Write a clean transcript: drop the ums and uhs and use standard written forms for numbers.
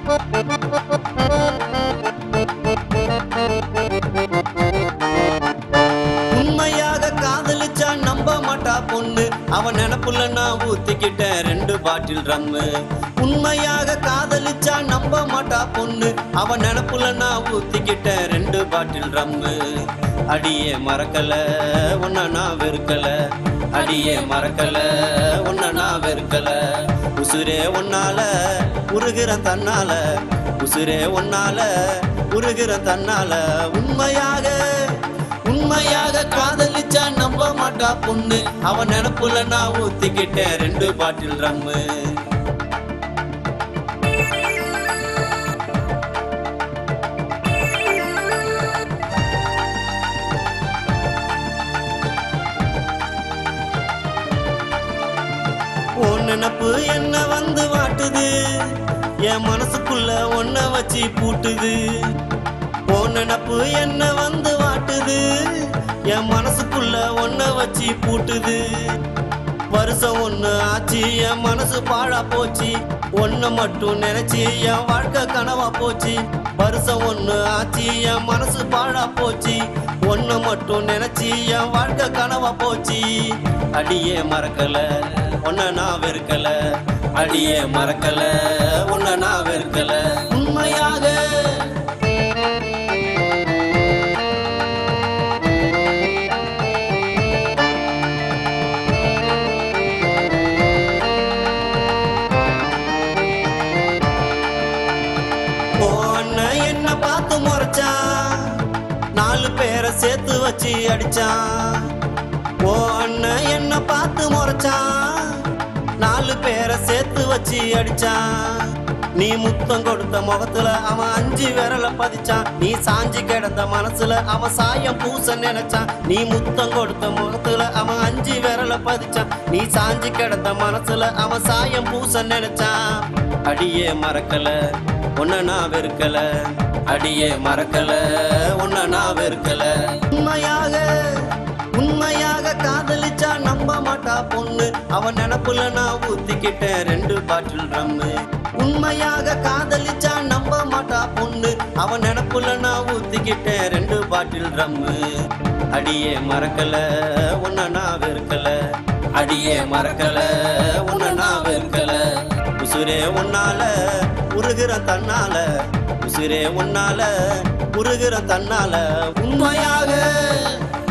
உண்மையாக காதலிச்சா நம்ப மாட்டா பொண்ணு, அவன் நினப்புல நான் ஊத்திக்கிட்டேன் 2 பாட்டில் ரம்மு. உண்மையாக காதலிச்சா நம்ப மாட்டா பொண்ணு, அவன் நினப்புல நான் ஊத்திக்கிட்டேன் 2 பாட்டில் ரம்மு. அடியே மறக்கல உன்னை நான் வெறுக்கல, அடியே மறக்கல உன்னை நான் வெறுக்கல. உசுரே உன்னால உருகிற தன்னால, உசுரே உன்னால உருகிற தன்னால. உண்மையாக காதலிச்சா நம்ப மாட்டா பொண்ணு, அவன் நினப்புல நான் ஊத்திக்கிட்டேன் 2 பாட்டில் ரம்மு. உன் நினப்பு என்ன வந்து வாட்டுது, என் மனசுக்குள்ள ஒன்ன வச்சு பூட்டுது. உன் நினப்பு என்ன வந்து வாட்டுது, என் மனசுக்குள்ள ஒன்ன வச்சு பூட்டுது. வருஷம் 1 ஆச்சு என் மனசு பாழா போச்சு, ஒன்ன மட்டும் நினைச்சு என் வாழ்க்கை கனவா போச்சு. வருஷம் 1 ஆச்சு என் மனசு பாழா போச்சு, ஒன்ன மட்டும் நினைச்சு என் வாழ்க்கை கனவா போச்சு. அடியே மறக்கல உன்னை நான் வெறுக்கல, அடியே மறக்கல உன்னை நான் வெறுக்கல. உண்மையாக என்ன பார்த்து முறைச்சான், 4 பேரை சேர்த்து வச்சு அடிச்சான். ஓ அண்ணன் என்ன பார்த்து முறைச்சான், 4 பேரை சேர்த்து வச்சு அடிச்சான். நீ முத்தம் கொடுத்த முகத்துல அவன் 5 விரல பதிச்சான், நீ சாஞ்சி கிடந்த மனசுல அவன் சாயம் பூச நினைச்சான். நீ முத்தம் கொடுத்த முகத்துல அவன் 5 விரல பதிச்சான், நீ சாஞ்சி கிடந்த மனசுல அவன் சாயம் பூச நினைச்சான். அடியே மறக்கல உன்னை நான் வெறுக்கல, அடியே மறக்கல உன்னை நான் வெறுக்கல. உண்மையாக காதலிச்சா நம்ப மாட்டா பொண்ணு, அவன் நினப்புல நான் ஊத்திக்கிட்டேன் 2 பாட்டில் ரம்மு. உண்மையாக காதலிச்சா நம்ப மாட்டா பொண்ணு, அவன் நினப்புல நான் ஊத்திக்கிட்டேன் 2 பாட்டில் ரம்மு. அடியே மறக்கல உன்னை நான் வெறுக்கல, அடியே மறக்கல உன்னை நான் வெறுக்கல. உசுரே உன்னால உருகிற தன்னால, உசுரே உன்னால உருகிற தன்னால. உண்மையாக